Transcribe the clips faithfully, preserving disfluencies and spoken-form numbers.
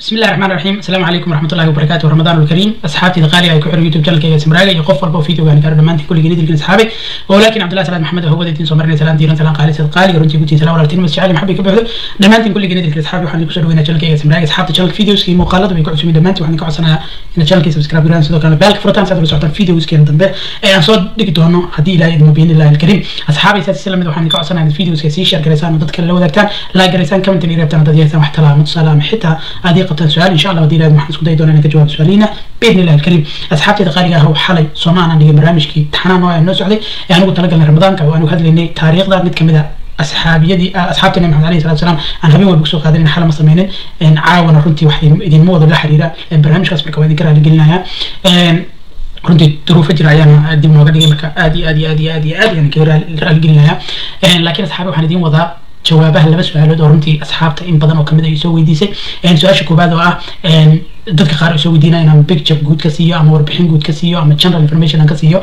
بسم الله الرحمن الرحيم. السلام عليكم ورحمة الله وبركاته. رمضان الكريم. أصحابي الغالية أي كحر يوتيوب channel كيس مراجع يقف والبو فيديو يعني كارد مانتي كل جديد لكن أصحابي ولكن عبد الله سلام محمد هو ديتين صمرنا سلام ديران سلام قالي سيد قالي رنتي قلتي سلام ولا تين مسجعلي محبي كبعده دمانتي كل جديد لكن أصحابي وحنا نكسر وين channel كيس مراجع أصحابي channel فيديوز كي مقالة ويقعد سمي دمانتي وحنا نقعد سنة إن channel كيس سبسكرايب جران سدوا كان بالك فرتان سادة بس عطان فيديوز كي نتنبه أنا صوت دكتور إنه هدي لا يدم بين الله الكريم. أصحابي سادة سلام وحنا نقعد سنة الفيديوز كيس شير جريسان وتذكر لو ذاكتان لا جريسان كم تني ربطنا تدي سام احترام متصالح حتى هذه قطع سؤال إن شاء الله ودي لازم نحن سكوتي دونا نكجواب سؤالينا بإذن الله الكريم. أصحابتي دقائق هو حالي صومعنا نيجي برامج كي تحنا نوع الناس عليه يعني قلت لك رمضان كوانو هذا اللي تاريخ ده نتكلم ده أصحابي دي أصحابتنا محمد عليه الصلاة والسلام أنا هبي وبكسوق هذين حالة مصممين إن عاون رنتي وحيد إذن موضوع الحريرة برامج خاص بالكوادي كره اللي قلناها runtii duruufo jira ayaan dib nooga dhigay marka aad iyo aad iyo aad iyo aad iyo aad yani ka raali gelinayaa laakiin asxaabi waxaan idin wadaa jawaabaha laba su'aalood oo runtii asxaabta in badan oo kamid ah ay soo weydiisay su'aasha koobaad oo ah dadka qaar ay soo weydiinayaan inaan picture guud ka siiyo ama warbixin guud ka siiyo ama general information aan ka siiyo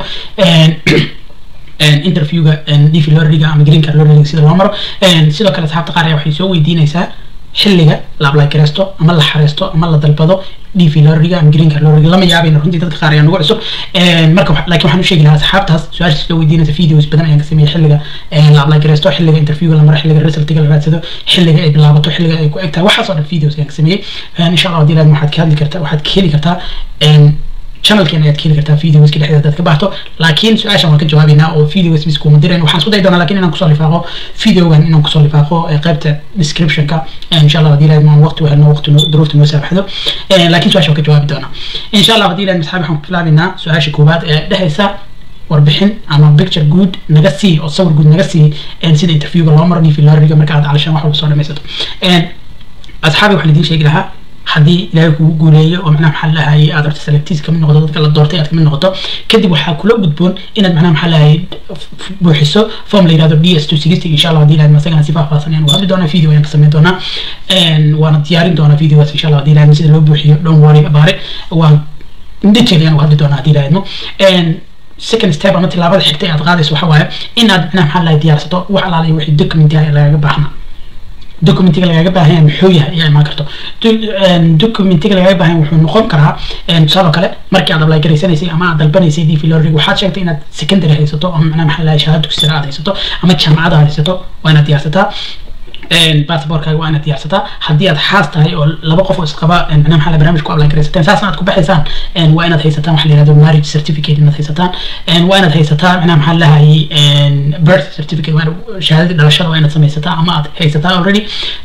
interviewga D V lorriga ama green card lorriga sida loo maro sidoo kale asxaabta qaar waxay soo weydiinaysaa xilliga la apply gareysto ama la xareysto ama la dalbado D V lorriga ama green card lorriga lama yaabin runtii dadka qaar ayaan ugu cusub marka laakiin waxaan u sheegi lahaa asxaabtaas su'aasha soo weydiinaysa videos badan ayaan ka sameeyay xilliga la apply gareysto xilliga interviewga la maro xilliga resultiga la raadsado xilliga ay bilaabato xilliga ay ku egtahay waxaas oo dhan videos ayaan ka sameeyay insha Allah hadii aad waxaad ka hadli kartaa waxaad ka heli kartaa channel كان يتكلم كرتا فيديوز كده حدا تكبرته لكن سؤال شو ما كنت جوابنا أو فيديوز بس كوم مديرين وحنا سوداء دونا لكن أنا كسر لفاقه فيديو عن إنه كسر لفاقه قابته description كا إن شاء الله بدي لازم وقت وهنا وقت ظروف المسافة حدا لكن سؤال شو كنت جواب دونا إن شاء الله بدي لازم نسحب حنا كلامنا سؤال شكوبات ده هسا وربحين أنا picture good نجسي أو صور good نجسي إن سيد interview الله مرني في اللارجة مركز علشان واحد بصور مسته أصحابي وحنا دي شيء لها haddii ilaahay kugu guuleeyo oo macnaha maxaa lahaayay aad rabto selectis kamid noqdo dadka la doortay aad kamid noqoto kadib waxaa kula gudboon inaad macnaha maxaa lahaayay buuxiso form la yiraahdo D S two sixty insha Allah hadii ilaahay masagana si faahfaahsan ayaan wadi doonaa video ayaan ka sameyn doonaa waana diyaarin doonaa videogaas insha Allah hadii ilaahay sida loo buuxiyo don't worry about it waan detail ayaan wadi doonaa hadii ilaahay no second step ama tilaabada xigta aad qaadayso waxa waaye inaad macnaha maxaa lahaayay diyaarsato wax alaalayo wixii document ah laga baahnaa documentiga lagaga baahan yahay muxuu yahay ayaa imaan karto documentiga lagaga baahan yahay wuxuu noqon karaa tusaale kale markii aad apply garaysanaysay ama aad dalbanaysay D V lorriga waxaad sheegtay inaad secondary haysato oo macnaha maxaa la shahaado dugsiga aad haysato ama jaamacad aad haysato waa inaad diyaarsataa passportkaaga waa inaad diyaarsataa haddii aad xaas tahay oo laba qof oo isqaba macnaha maxaa la barnaamij ku apply garaysateen saasna aad ku baxaysaan waa inaad haysataan waxa la yiraahdo marriage certificate inaad haysataan waa inaad haysataa macnaha maxaa la lahaayay birth certificate waa shahaadada dhalashada waa inaad samaysataa ama aad haysataa already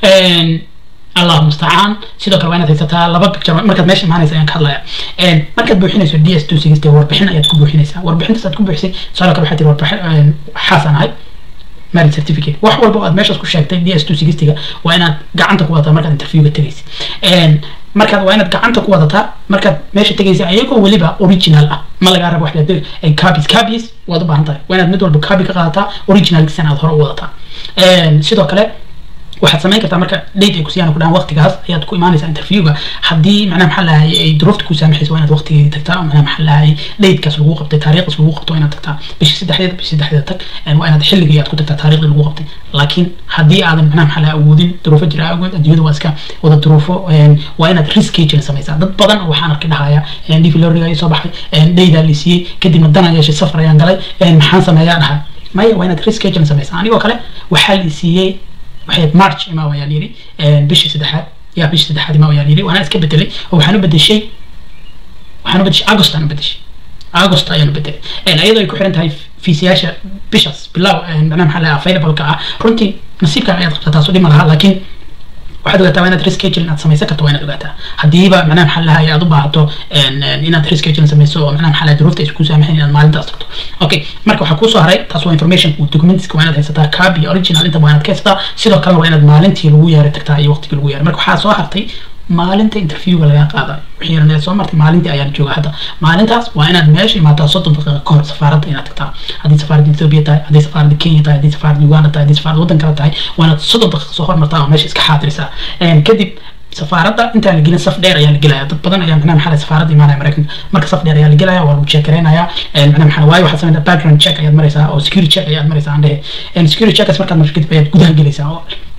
الله مستعان سيدو كلام أنا تيساتها لبا بيكتشر مركز ماشي معنا زي كهلا يعني مركز بوحين يسوي دي اس تو سيجستي وربحين أيات كوبوحين يسا وربحين تسات كوبوحين صار كل حد وربحين حسن هاي ماري سيرتيفيكيت وحول بقى ماشي أسكو شاكتين دي اس تو سيجستي وأنا قعنتك وقتها مركز انترفيو بالتريس مركز وأنا قعنتك وقتها مركز ماشي تجيزي أيكو واللي بقى أوريجينال ما لقى رب واحد يدير كابيس كابيس وضب عنتها وأنا ندور بكابي كقطع أوريجينال سنة ظهر وقتها سيدو كلام waxaad samayn kartaa marka date ay ku siiyaan ku dhan waqtigaas ayaad ku imaanaysaa interviewga haddii macnaha maxaa lahaay ay duruufta ku saamaxayso waa inaad waqtigeedii tagtaa macnaha maxaa lahaay datekaas lagu qabtay taariikhdaas lagu qabto inaad tagtaa bishii saddexdeed bishii saddexdeed tag waa inaad xilligii aad ku tagtaa taariikhdii lagu qabtay laakiin haddii aadan macnaha maxaa lahaay awoodin duruufo jira agood adduunyada waa iska wada duruufo waa inaad reschedule samaysaa dad badan oo waxaan arkay dhahaya D V lorriga ay soo baxay daydaa la siiyey kadibna dan aan yeeshay safar ayaan galay maxaan sameeyaa dhahay maya waa inaad reschedule samaysaa anigoo kale waxaa la siiyey waxay march ima waa yiri bishii saddexaad yaa bishii saddexaad ima waa yiri waana iska bedelay oo waxaan u bedeshay waxaan u bedeshay august aan u bedeshay august ayaan u bedelay ee ayadoo ay ku xiran tahay fiisiyaasha bishaas bilow macnaha maxaa la available ka ah runtii nasiibka ayaad qabtaa soo dhima laha laakiin waxaad ogaataa inaad reschedule inaad samaysan karto waa inaad ogaataa haddiiba macnaha maxaa lahaay aad u baahato inaad reschedule samayso oo macnaha maxaa lahaay duruufta isku saamaxayn inaad maalintaas tagto okay marka waxaa kusoo haray taas waa information documents waa inaad haysataa copy original inta waa inaad ka haysataa sidoo kale waa inaad maalintii lagu yeeray tagtaa iyo waqtigii lagu yeeray marka waxaa soo hartay maalinta interviewga laga qaaday wixii yarna soo martay maalintii ayaan jooga hadda maalintaas waa inaad meesha imaataa soddon daqiiqo ka hor safaaradda inaad tagtaa haddii safaaradda Ethiopia tahay haddii safaaradda Kenya tahay haddii safaaradda Uganda tahay haddii safaaradda waddan kale tahay waa inaad soddon daqiiqo soo hormartaa oo meesha iska xaadirisaa kadib safaaradda intaan la gelin saf dheer ayaa la gelayaa dad badan ayaa macnaha maxaa safaaradda imaanaya Mareykanka marka saf dheer ayaa la gelayaa waa lagu check gareynayaa macnaha maxaa waayo waxaad sameyntaa background check ayaad maraysaa oo security check ayaad maraysaa aan dhahay security check markaad markaa kadib ayaad gudaha gelaysaa oo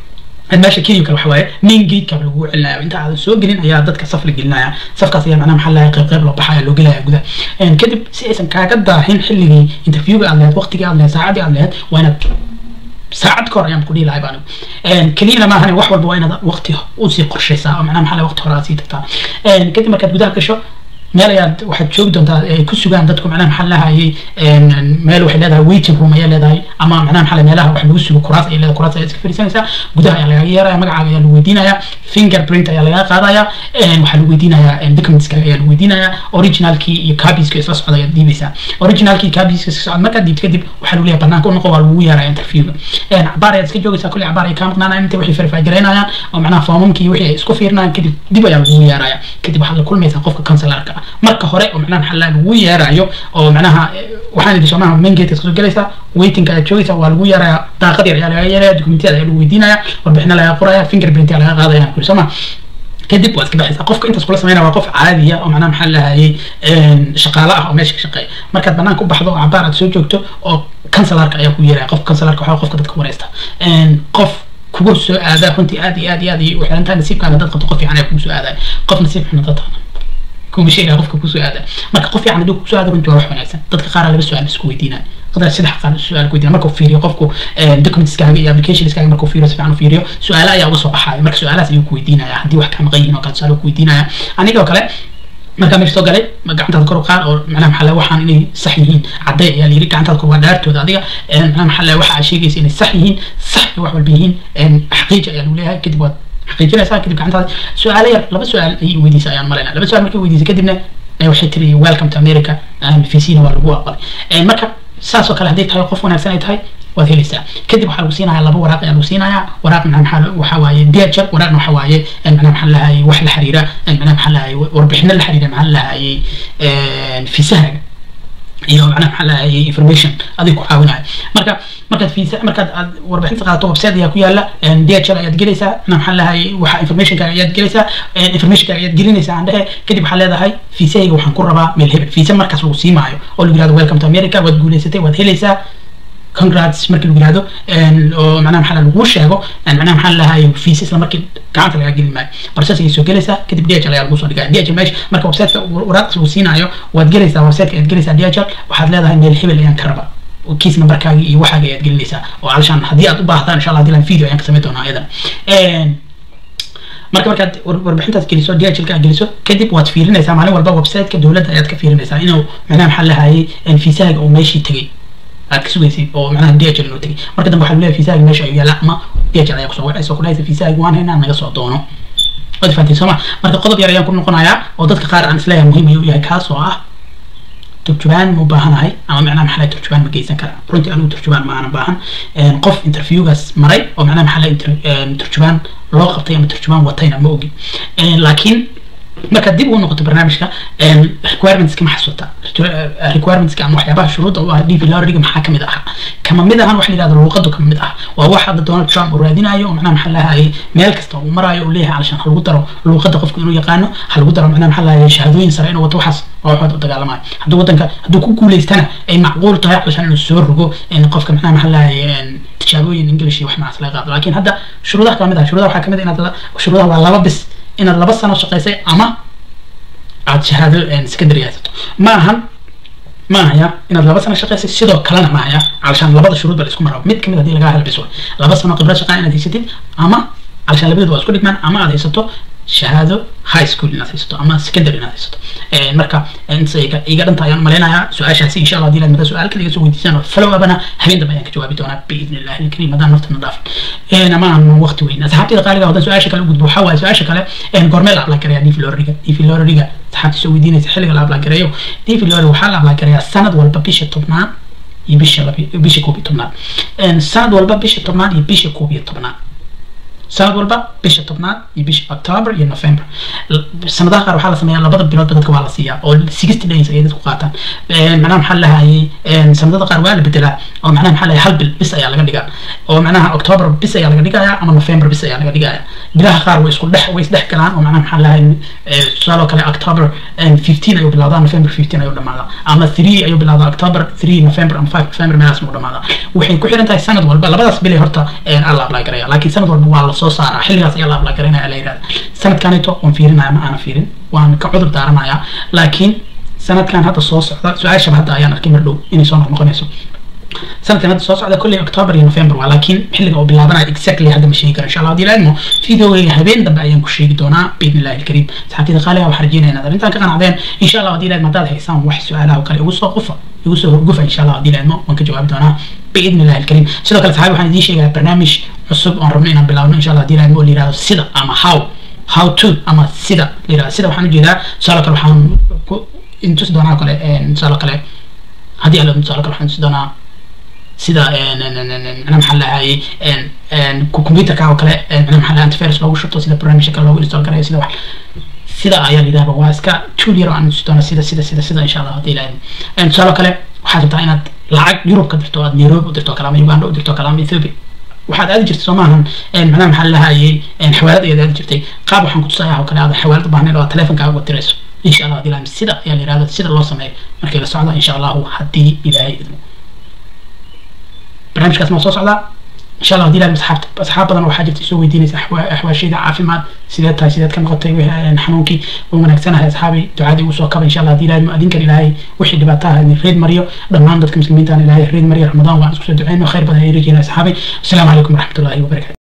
الماشي كيو كل حواي مين جيت قبل وقوع لنا أنت على السوق جرين هي ضدك صفر جلنا صفقة سيا معناها محلها قريب قريب لو بحاجة لو جلها جدا إن كتب سياسا كعقد حين حلي انترفيو على وقت على ساعات على وأنا ساعات كور أيام كلي لاعبانو إن كلينا ما هني وحول بوينا وقتي وسي قرشي ساعة معناها محلها وقت راسي تتا إن كتب ما كتب جدا كشو meel ayaad waxaad joogi doontaa ay ku sugaan dadku macnaha maxallaha ay meel waxay leedahay waiting room ay leedahay ama macnaha maxalla meelaha wax lagu sugo kuraas ay leedahay kuraas ay iska fariisanaysaa gudaha ayaa laga yeeraya magacaaga ayaa lagu weydiinayaa fingerprint ayaa laga qaadaya waxaa lagu weydiinayaa documents ayaa lagu weydiinayaa originalkii iyo copies-ka isla socda ayaad dhiibaysaa originalkii copies-ka isla socda markaad dhiibto kadib waxaa lagu leeyahay banaanka u noqo waa lagu yeeraya interview-ga cabaar ayaad iska joogaysaa kulli cabaar ay kaa maqnaanayaan inta waxay verify garaynayaan oo macnaha foomamkii wixii ay isku fiirinayaan kadib dib ayaa lagu yeeraya kadib waxaad la kulmaysaa qofka counselor-ka marka hore oo macnaha xalal lagu yeerayo oo macnaha waxaan idin soomaa main gate isku galaysa waiting ka joogaysa waa lagu yeerayaa daaqad yar ayaa laga yeerayaa dokumentiyada ayaa lagu weydiinayaa warbixina laga qoraya fingerprint ayaa laga qaadaya kulli soomaa kadib waad ka baxaysaa qofka intaas kula sameynaya waa qof caadi ah oo macnaha maxaa lahayay shaqaale ah oo meesha ka shaqeeya markaad banaanka u baxdo oo cabaar aad soo joogto oo counselor-ka ayaa ku yeeraya qof counselor-ka waxa qofka dadka wareysta qof kugu soo aadaa runtii aad iyo aad iyo aad iyo waxay inta nasiibkaaga dad qabto qof fiican ayaa kugu soo aaday qof nasiib xun dad كم شيء قفك كوسو هذا ما كقف يعني دوك كوسو هذا كنت أروح وناسا تدك قارة لبس سؤال بس كويدينا قدر سيد حق السؤال كويدينا ما كوفيريو قفكو دوكمنتس كاجي أبليكيشنز كاجي ما كوفيريو سبحانه فيريو سؤال يا وصو بحاجة مرك سؤالات يو كويدينا يا حدي واحد كم غيرنا وكان سؤال كويدينا أنا كده وكله ما كان مشتاق عليه ما قعدت أذكر قار أو معناه محل واحد إني صحيحين عداء يعني يريك قعدت أذكر ودارت وذا دقيقة معناه محل واحد شيء جيس إني صحيحين صح واحد بالبيين حقيقة يعني ولا هاي كده حقيقة ساكن كده قعدت سؤال يا لبس سؤال ويدي سأيان مرينا لبس سؤال مركب ويدي كدبنا waxay tiri welcome to America aan fiisiina waa lagu aqbalay ee marka saas oo kale hadii tahay qof wanaagsan ay tahay waad helaysaa kadib waxa lagu siinayaa laba waraaq ayaa lagu siinayaa waraaq macnaha waxa waaye diyaajal waraaqna waxa waaye macnaha maxaa lahaayay wax la xiriira macnaha maxaa lahaayay warbixino la xiriira maxaa lahaayay fiisaha iyo macnaha maxaa lahaayay information adigu caawinayo marka markaad fiisa markaad warbixinta qaadato website ayaa ku yaala diyaajal ayaad gelaysaa macnaha maxaa lahaayay waxa information kaaga ayaad gelaysaa information kaaga ayaad gelinaysaa andhahe kadib waxaa leedahay fiisayga waxaan ku rabaa meel hebel fiisa markaas lagu sii maayo oo lagu yiraahdo welcome to America waad guuleysatay waad helaysaa congrats markii lagu yiraahdo oo macnaha maxaa lagu sheego macnaha maxaa lahaayay fiisa isla markii gacanta laga gelin maayo process ay soo gelaysaa kadib diyaajal ayaa lagu soo dhigaa diyaajal meesha marka website waraaq lagu siinayo waad gelaysaa website aad gelaysaa diyaajal waxaad leedahay meel hebel ayaan ka rabaa kiis numberkaaga iyo waxaaga ayaad gelinaysaa oo alshaan haddii aad u baahdaan insha Allah hadii laan video ayaan ka samayn doonaa ayadan marka markaad warbixintaas geliso diyaajilka aad geliso kadib waad fiirinaysaa maalin walba website-ka dowladda ayaad ka fiirinaysaa inuu macnaha maxaa lahaayay fiisaaga oo meeshii tagay aad ka sugaysay oo macnaha diyaajil inuu tagay marka dambe waxaa leeyahay fiisaaga meesha ayuu yaala ama diyaajil ayaa kusoo wacaysa oo kudhahaysa fiisaaga waan haynaa naga soo doono waad fahanteen sooma marka qodob yar ayaan ku noqonayaa oo dadka qaar aan isleeyahay muhiim ayuu yahay kaas oo ah ترجمان مباهنا هاي أما معناه محل ترجمان مجيزا كلا برونتي أنا ترجمان معنا باهن قف انترفيو جالس مري أو معناه محل ترجمان لغة طيب ترجمان وطينا موجي لكن ما كدب ونقطة برنامجك requirements كم حسوتها requirements كم وحيابها شروط أو دي في لارج محاكم مدها كم مدها هن وحدي هذا اللغة كم مدها وواحد دونالد ترامب ورادين أيوه معناه محلها هي مالك استو مرة يقول ليها علشان هالقدرة اللغة قف إنه يقانو هالقدرة معناه محلها شهادوين سرعين وتوحص واحد وتقال معي هدو وطنك هدو كل استنى أي معقول طيب علشان السور رجو إن قفك معناه محلها تشابوين إنجليزي وإحنا أصلا غاب لكن هذا شروطها كم مدها شروطها وحكمت إن هذا شروطها والله بس إن الله بس أنا شقيسي أما عاد شهادة سكندريات ما هم ما هي إن الله بس أنا شقيسي شدوا كلنا معايا علشان لبض الشروط بالإسكو مرة ميت كم هذه لقاها البسوا لا بس أنا قبل شقاء أنا تيجي أما علشان لبض واسكول كمان أما هذا يسطو شهادة هاي سكول الناس يسطو أما سكندري الناس يسطو المركب أنت إيجا إيجا أنت يعني ملينا سؤال شخصي إن شاء الله دي لما سؤال كذا يسوي ديسان فلو أبنا هبين دم يعني كجواب تونا بإذن الله الكريم مدام نفط النظافة أنا ما عن وقت وين أصحابي دقائق هذا سؤال شكله قد بحاول سؤال شكله إن قرمل على كريا دي في لوريجا دي في لوريجا صحابي سوي دينا تحلق على كريا دي في لوريجا وحال على كريا السند والبابيش الطبنان يبيش يبيش كوبي طبنان إن السند والبابيش الطبنان يبيش كوبي طبنان سنة والبا بيش الطبنات يبيش أكتوبر يا نوفمبر السنة ده قالوا حالة سميها لبض بلاد بدك وعلى سيا أو ستين دقيقة سيدة قاطن معناها محلها هي السنة ده قالوا ولا بدلا أو معناها محلها حلب بس أيا لقى دقة أو معناها أكتوبر بس أيا لقى دقة أما نوفمبر بس أيا لقى دقة بلاها قالوا ويسقول ده ويسده كلام ومعناها محلها سؤالوا كلا أكتوبر خمستاشر أيوب بلادان نوفمبر خمستاشر أيوب لما أما ثلاثة أيوب بلادان أكتوبر ثلاثة نوفمبر أما خمسة نوفمبر ما اسمه لما وحين كل حين تاي سنة والبا لبض بلي هرتا الله بلا قرية لكن سنة والبا soo saaraa xilligaas ayaa la apply garanaya la yiraahdaa sanadkanito waan fiirinaya ma aan fiirin waan ka cudur daaranayaa laakiin sanadkan hadda soo socda su'aasha hadda ayaan arkay mar dhow inay soo noqonayso sanadkan hadda soo socda kulli October iyo November waa laakiin xilliga oo bilaabanayo exactly hadda ma sheegi karo insha Allah hadii laadmo fiidiyowga habeen dambe ayaan ku sheegi doonaa biidnillaahi alkariim saxaabtida qaaliga waxaan rajeynayaa inaad arrintan ka qanacdeen insha Allah hadii laadmo hadaad haysaan wax su'aalaha kale ugu soo qofa ugu soo horgufa insha Allah hadii laadmo waan ka jawaabi doonaa biidnillaahi alkariim sidoo kale saxaabi waxaan idiin sheegayaa barnaamij cusub oo rabno inaan bilaabno insha Allah hadii laadmo oo la yiraahdo sida ama how how to ama sida la yiraahdo sida waxaan u jeedaa su'aalo kale waxaan intus doonaa kale su'aalo kale hadii aad su'aalo kale waxaan doonaa sida أنا محل هاي كمبيوتر كاو كله أنا محل أنتيفيروس لو شفته سيدا برنامج كله لو إنستال كره سيدا واحد سيدا أيام إذا بواسكا تولي ران ستونا سيدا سيدا سيدا سيدا إن شاء الله هذه لين إن شاء الله كله واحد تعينات لعق يوروب كدرتوا عاد نيروب ودرتوا كلام يوغندا ودرتوا كلام إثيوبيا واحد هذا جرت سماهن إن أنا محل هاي إن حوالات إذا جرتي قاب وحن كنت صايع وكله هذا حوالات بحنا لو تلفون كاو وتريس إن شاء الله هذه لين سيدا يعني هذا سيدا الله سماه مركز السعودة إن شاء الله حدي إلى برنامج كاس موصوص على إن شاء الله دي لازم أصحاب أصحاب بدنا وحاجة تسوي ديني أحوا أحوال شيء عافي ماد سيدات هاي سيدات كم غطي نحنونكي ومن أكسنا هاي أصحابي دعادي وسوكا إن شاء الله دي لازم أدين كان إلهي وحي دبعتها إن ريد مريو ضمان ضدك مسلمين تاني إلهي ريد مريو رمضان وعنسكم دعين وخير بدنا يرجينا أصحابي السلام عليكم ورحمة الله وبركاته.